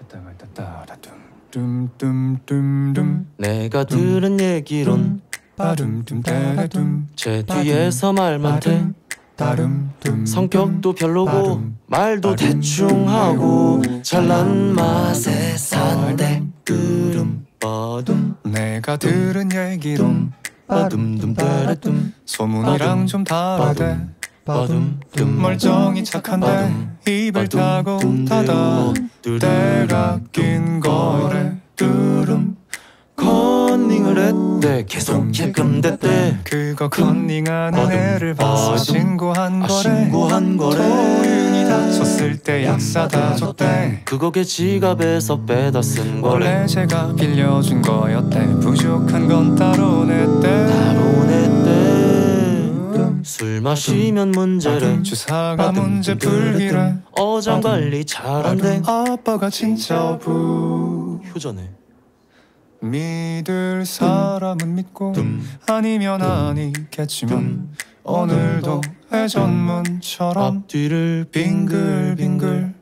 내가 들은 얘기론 제 뒤에서 말만 돼. 성격도 별로고 말도 대충 하고 잘난 맛에 산대. 내가 들은 얘기론 소문이랑 좀 다르대. 멀쩡히 착한데 입을 타고 닫아 때가 낀 거래. 컨닝을 했대. 계속 예금됐대. 그거 컨닝하는 애를 봐서 신고한 거래. 토윤이 다쳤을 때 약 사다 줬대. 그거 걔 지갑에서 빼다 쓴 거래. 원래 제가 빌려준 거였대. 부족한 건 따로 냈대. 술 마시면 문제래. 주사가 문제 풀기래. 어장 관리 잘한대. 아빠가 진짜 효자네. 믿을 사람은 믿고 아니면 아니겠지만 오늘도 회전문처럼 앞뒤를 빙글빙글